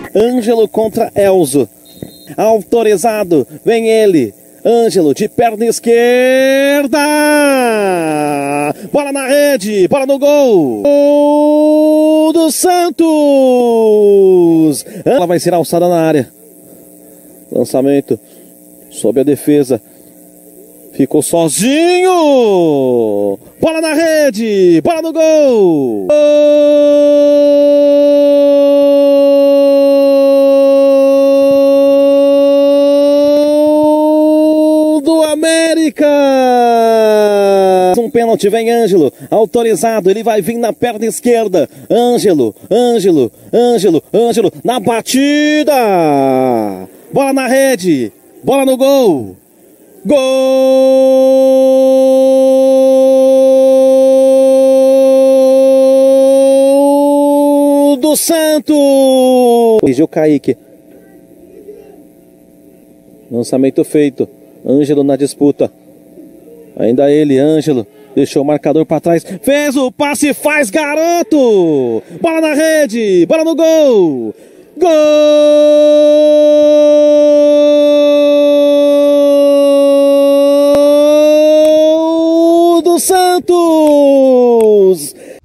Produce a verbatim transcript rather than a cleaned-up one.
Ângelo contra Elzo. Autorizado, vem ele. Ângelo de perna esquerda. Bola na rede, bola no gol. Gol do Santos. Ela vai ser alçada na área. Lançamento sob a defesa. Ficou sozinho. Bola na rede, bola no gol. Gol do América. Um pênalti, vem Ângelo, autorizado, ele vai vir na perna esquerda. Ângelo, Ângelo, Ângelo, Ângelo, na batida. Bola na rede, bola no gol. Gol do Santos. Corrigiu Kaique. Lançamento feito. Ângelo na disputa. Ainda ele, Ângelo. Deixou o marcador para trás. Fez o passe, faz, garoto. Bola na rede, bola no gol. Gol do Santos!